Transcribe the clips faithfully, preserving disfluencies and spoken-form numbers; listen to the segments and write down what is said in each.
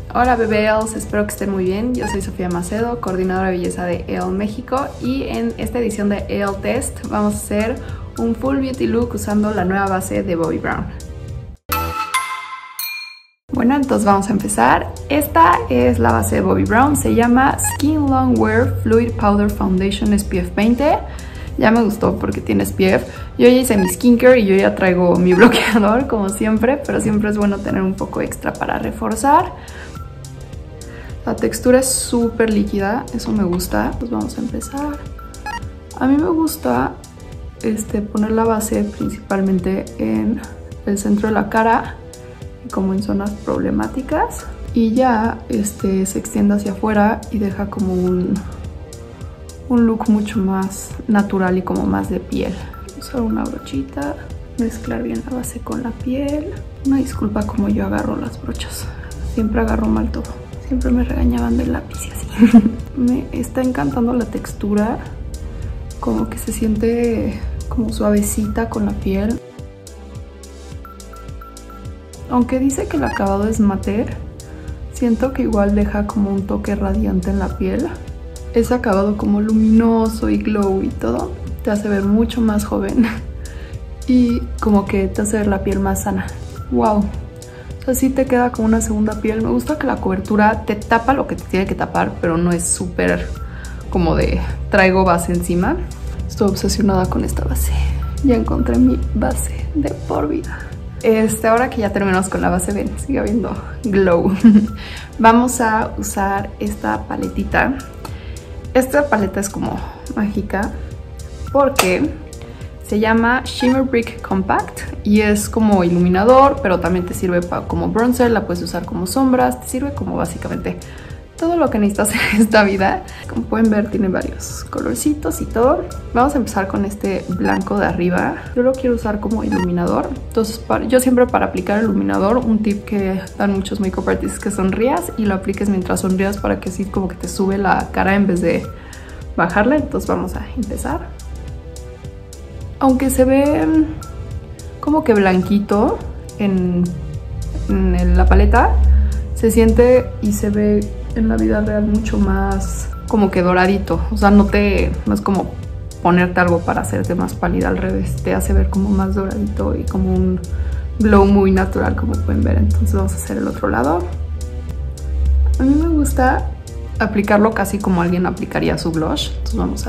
Hola bebés, espero que estén muy bien. Yo soy Sofía Macedo, coordinadora de belleza de E O L México, y en esta edición de E O L Test vamos a hacer un full beauty look usando la nueva base de Bobbi Brown. Bueno, entonces vamos a empezar. Esta es la base de Bobbi Brown, se llama Skin Long Wear Fluid Powder Foundation S P F veinte. Ya me gustó porque tiene S P F. Yo ya hice mi skincare y yo ya traigo mi bloqueador como siempre, pero siempre es bueno tener un poco extra para reforzar. La textura es súper líquida, eso me gusta. Pues vamos a empezar. A mí me gusta este, poner la base principalmente en el centro de la cara, como en zonas problemáticas, y ya este, se extiende hacia afuera y deja como un, un look mucho más natural y como más de piel. Usar una brochita, mezclar bien la base con la piel. Una disculpa como yo agarro las brochas, siempre agarro mal todo. Siempre me regañaban del lápiz y así. Me está encantando la textura, como que se siente como suavecita con la piel. Aunque dice que el acabado es mate, siento que igual deja como un toque radiante en la piel. Ese acabado como luminoso y glow y todo te hace ver mucho más joven y como que te hace ver la piel más sana. ¡Wow! Así te queda como una segunda piel. Me gusta que la cobertura te tapa lo que te tiene que tapar, pero no es súper como de traigo base encima. Estoy obsesionada con esta base. Ya encontré mi base de por vida. Este, ahora que ya terminamos con la base, ven, sigue habiendo glow. Vamos a usar esta paletita. Esta paleta es como mágica porque se llama Shimmer Brick Compact y es como iluminador, pero también te sirve para, como bronzer, la puedes usar como sombras, te sirve como básicamente todo lo que necesitas en esta vida. Como pueden ver, tiene varios colorcitos y todo. Vamos a empezar con este blanco de arriba. Yo lo quiero usar como iluminador. Entonces, para, yo siempre para aplicar el iluminador, un tip que dan muchos makeup artists, que sonrías y lo apliques mientras sonrías para que así como que te sube la cara en vez de bajarla. Entonces vamos a empezar. Aunque se ve como que blanquito en, en la paleta, se siente y se ve en la vida real mucho más como que doradito. O sea, no te no es como ponerte algo para hacerte más pálida, al revés, te hace ver como más doradito y como un glow muy natural, como pueden ver. Entonces vamos a hacer el otro lado. A mí me gusta aplicarlo casi como alguien aplicaría su blush. Entonces vamos a...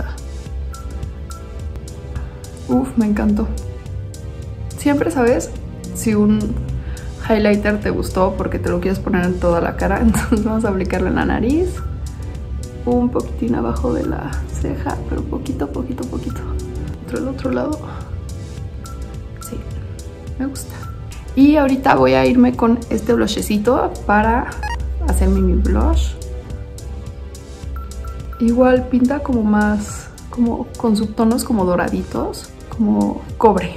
Uf, me encantó. Siempre sabes si un highlighter te gustó porque te lo quieres poner en toda la cara. Entonces vamos a aplicarlo en la nariz, un poquitín abajo de la ceja, pero poquito, poquito, poquito. Otro el otro lado. Sí, me gusta. Y ahorita voy a irme con este blushecito para hacerme mi blush. Igual pinta como más, como con subtonos como doraditos, como cobre.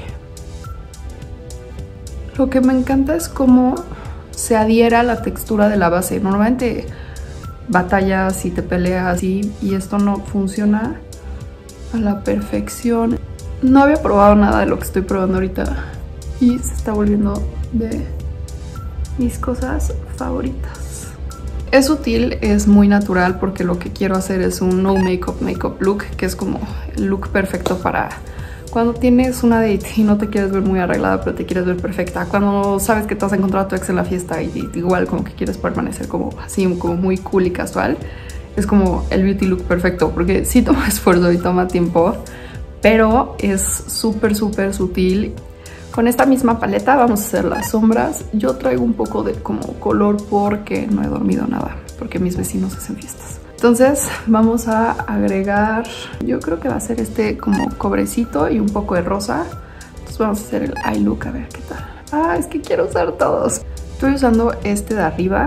Lo que me encanta es cómo se adhiera a la textura de la base. Normalmente batallas y te peleas y, y esto no funciona a la perfección. No había probado nada de lo que estoy probando ahorita y se está volviendo de mis cosas favoritas. Es sutil, es muy natural porque lo que quiero hacer es un no makeup makeup look, que es como el look perfecto para cuando tienes una date y no te quieres ver muy arreglada pero te quieres ver perfecta, cuando sabes que te vas a encontrar a tu ex en la fiesta y, y igual como que quieres permanecer como así, como muy cool y casual. Es como el beauty look perfecto porque sí toma esfuerzo y toma tiempo, pero es súper súper sutil. Con esta misma paleta vamos a hacer las sombras. Yo traigo un poco de como color porque no he dormido nada, porque mis vecinos hacen fiestas. Entonces vamos a agregar, yo creo que va a ser este como cobrecito y un poco de rosa. Entonces vamos a hacer el eye look, a ver qué tal. Ah, es que quiero usar todos. Estoy usando este de arriba.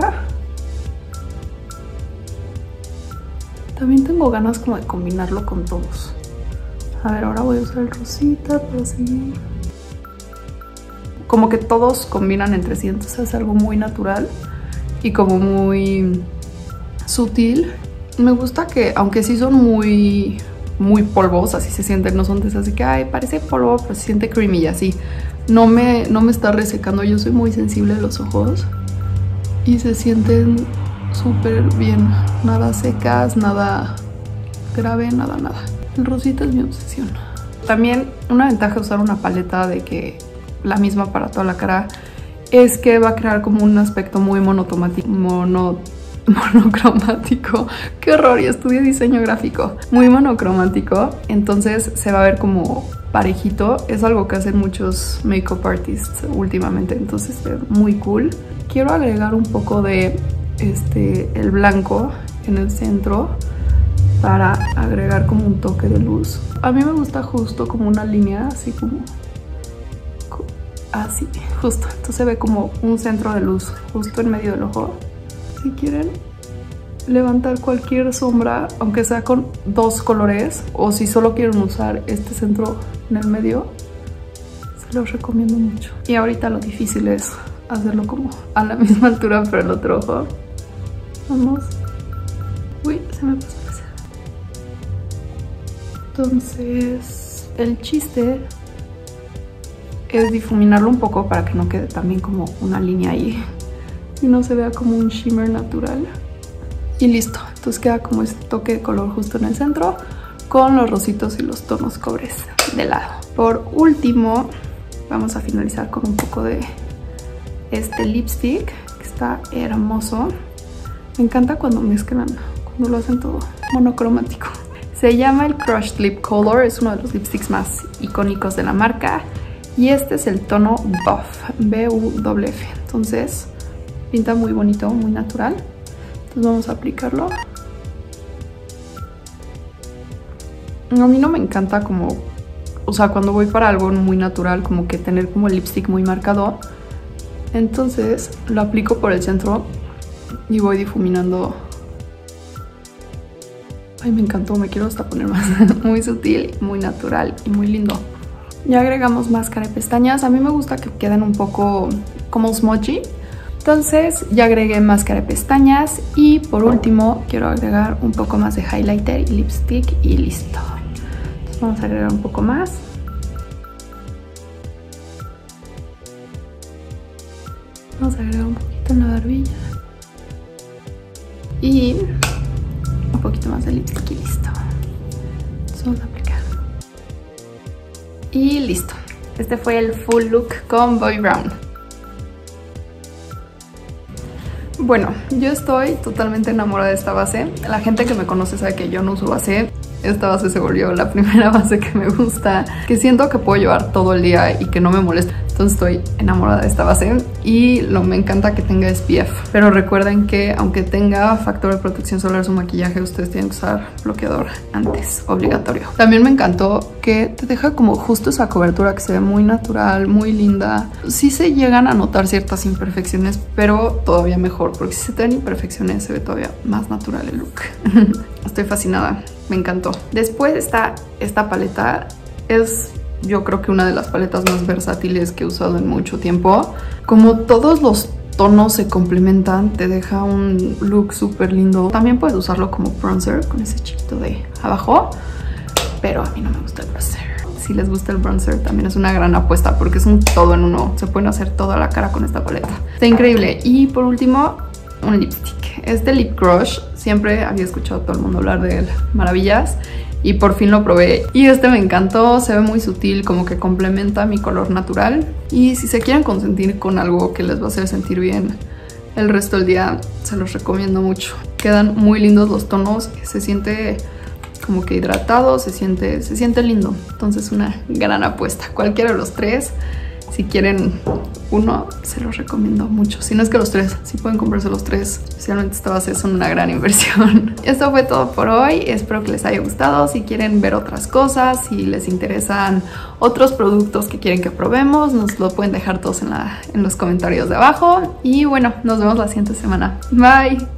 También tengo ganas como de combinarlo con todos. A ver, ahora voy a usar el rosita para seguir. Como que todos combinan entre sí, entonces es algo muy natural y como muy sutil. Me gusta que, aunque sí son muy, muy polvos, así se sienten, no son de esas así que, ay, parece polvo, pero se siente creamy y así. No me, no me está resecando, yo soy muy sensible a los ojos y se sienten súper bien. Nada secas, nada grave, nada, nada. El rosita es mi obsesión. También una ventaja de usar una paleta de que la misma para toda la cara es que va a crear como un aspecto muy monotomático, mono, monocromático. ¡Qué horror! Y estudié diseño gráfico. Muy monocromático, entonces se va a ver como parejito. Es algo que hacen muchos makeup artists últimamente, entonces es muy cool. Quiero agregar un poco de este, el blanco en el centro para agregar como un toque de luz. A mí me gusta justo como una línea así como así, justo. Entonces se ve como un centro de luz justo en medio del ojo. Si quieren levantar cualquier sombra, aunque sea con dos colores, o si solo quieren usar este centro en el medio, se los recomiendo mucho. Y ahorita lo difícil es hacerlo como a la misma altura pero el otro ojo. Vamos. Uy, se me pasó. Entonces el chiste es difuminarlo un poco para que no quede también como una línea ahí y no se vea como un shimmer natural. Y listo, entonces queda como este toque de color justo en el centro con los rositos y los tonos cobres de lado. Por último vamos a finalizar con un poco de este lipstick que está hermoso. Me encanta cuando mezclan, cuando lo hacen todo monocromático. Se llama el Crushed Lip Color, es uno de los lipsticks más icónicos de la marca. Y este es el tono Buff, B U F F. Entonces pinta muy bonito, muy natural. Entonces vamos a aplicarlo. A mí no me encanta como, o sea, cuando voy para algo muy natural, como que tener como el lipstick muy marcado. Entonces lo aplico por el centro y voy difuminando. Ay, me encantó, me quiero hasta poner más. Muy sutil, muy natural y muy lindo. Ya agregamos máscara de pestañas. A mí me gusta que queden un poco como smudgy. Entonces ya agregué máscara de pestañas. Y por último quiero agregar un poco más de highlighter y lipstick y listo. Entonces vamos a agregar un poco más. Vamos a agregar un poquito en la barbilla. Y un poquito más de lipstick y listo. Entonces vamos a aplicar. Y listo. Este fue el full look con Bobbi Brown. Bueno, yo estoy totalmente enamorada de esta base. La gente que me conoce sabe que yo no uso base. Esta base se volvió la primera base que me gusta, que siento que puedo llevar todo el día y que no me molesta. Entonces estoy enamorada de esta base y lo, me encanta que tenga S P F. Pero recuerden que aunque tenga factor de protección solar su maquillaje, ustedes tienen que usar bloqueador antes, obligatorio. También me encantó que te deja como justo esa cobertura que se ve muy natural, muy linda. Sí se llegan a notar ciertas imperfecciones, pero todavía mejor, porque si se te ven imperfecciones se ve todavía más natural el look. Estoy fascinada, me encantó. Después está esta paleta, es yo creo que una de las paletas más versátiles que he usado en mucho tiempo. Como todos los tonos se complementan, te deja un look súper lindo. También puedes usarlo como bronzer con ese chiquito de abajo, pero a mí no me gusta el bronzer. Si les gusta el bronzer también es una gran apuesta porque es un todo en uno. Se pueden hacer toda la cara con esta paleta. Está increíble. Y por último, un lipstick. Este Lip Crush, siempre había escuchado a todo el mundo hablar de él, maravillas, y por fin lo probé. Y este me encantó, se ve muy sutil, como que complementa mi color natural. Y si se quieren consentir con algo que les va a hacer sentir bien el resto del día, se los recomiendo mucho. Quedan muy lindos los tonos, se siente como que hidratado, se siente, se siente lindo. Entonces una gran apuesta, cualquiera de los tres. Si quieren uno, se los recomiendo mucho. Si no es que los tres, si pueden comprarse los tres. Especialmente esta base son una gran inversión. Esto fue todo por hoy. Espero que les haya gustado. Si quieren ver otras cosas, si les interesan otros productos que quieren que probemos, nos lo pueden dejar todos en, la, en los comentarios de abajo. Y bueno, nos vemos la siguiente semana. Bye.